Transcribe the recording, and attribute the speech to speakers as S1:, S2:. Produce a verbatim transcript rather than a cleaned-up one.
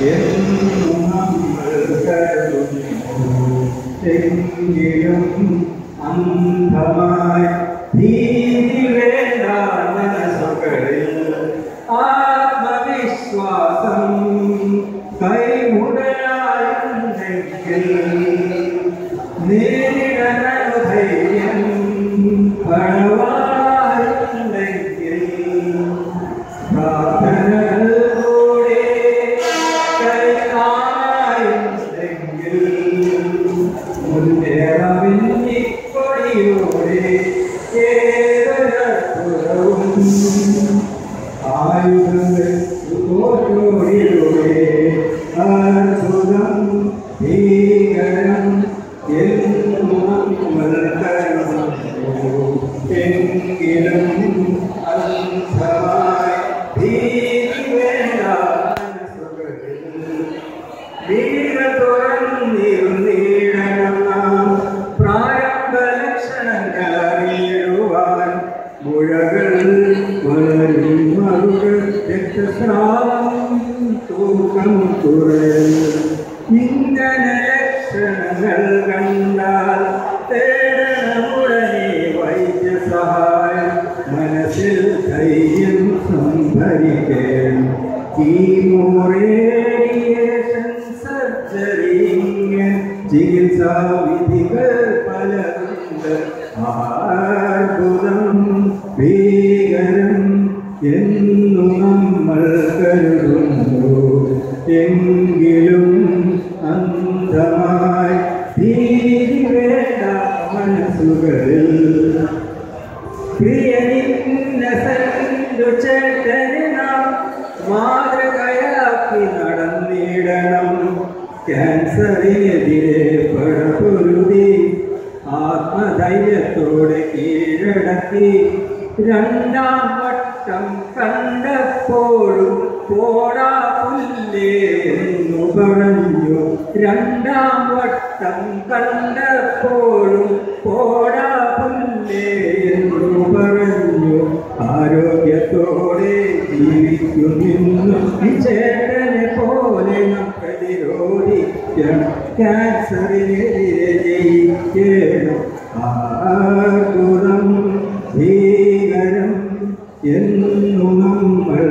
S1: എന്നും നമ്മൾ കരുതുന്നു. എങ്കിലും അന്ധമായി ഭീതി വേണ്ട മനസ്സുകളിൽ ആത്മവിശ്വാസം കൈമുടലായുണ്ടെങ്കിൽ നേരിടനു ധൈര്യം പണവായുണ്ടെങ്കിൽ പ്രാർത്ഥനകൾ കൂടെ കൈകായുണ്ടെങ്കിൽ മുന്നേറവിന്നിക്കൊടിയോടെ ഏതൊരപ്പുറവും ആയുധങ്ങൾ തോറ്റോടിയോടെ അത്ഭുതം ഭീകരം എന്നും നമ്മൾ കരുതുന്നു. എങ്കിലും അന്ധമായി ഭീതി വേണ്ട മനസ്സുകളിൽ വീര തുറന്നിരുന്നിടണം നാം പ്രാരംഭ ലക്ഷണങ്ങൾ അറിയുവാൻ. മുഴകൾ വളരും മറുകൾ രക്തസ്രാവം തൂക്കം കുറയും. ഇങ്ങനെ ലക്ഷണങ്ങൾ കണ്ടാൽ തേടണമുടനെ വൈദ്യസഹായം. മനസ്സിൽ ധൈര്യം സംഭരിക്കണം. കീമോ റേഡിയേഷൻ സർജറി ചികിത്സാ വിധികൾ പലതുണ്ട്. അത്ഭുതം ഭീകരം എന്നു നമ്മൾ കരുതുന്നു. എങ്കിലും അന്ധമായി ഭീതി വേണ്ട മനസ്സുകളിൽ പ്രിയനിന്നസെന്തു ചേട്ടനെ നാം മാതൃകയാക്കി നടന്നിടണം. ക്യാൻസറിനെതിരെ പടപൊരുതി ആത്മധൈര്യത്തോടെ കീഴടക്കി. രണ്ടാം വട്ടം കണ്ടപ്പോഴും പോടാ പുല്ലേ എന്നു പറഞ്ഞു. രണ്ടാം വട്ടം കണ്ടപ്പോഴും പോടാ പുല്ലേ എന്നു പറഞ്ഞു. ആരോഗ്യത്തോടെ ജീവിക്കുമെന്നു ചേട്ടനെ പോലെ നാം പ്രതിരോധിക്കണം. ക്യാൻസറിനെതിരെ ജയിക്കണം. അത്ഭുതം ഭീകരം എന്നു നമ്മൾ